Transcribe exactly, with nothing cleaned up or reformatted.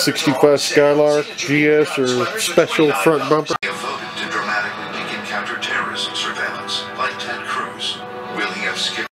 sixty-five Skylark G S or special front bumper. Voted to dramatically weaken counter-terrorism surveillance, like Ted Cruz. Will he have skipped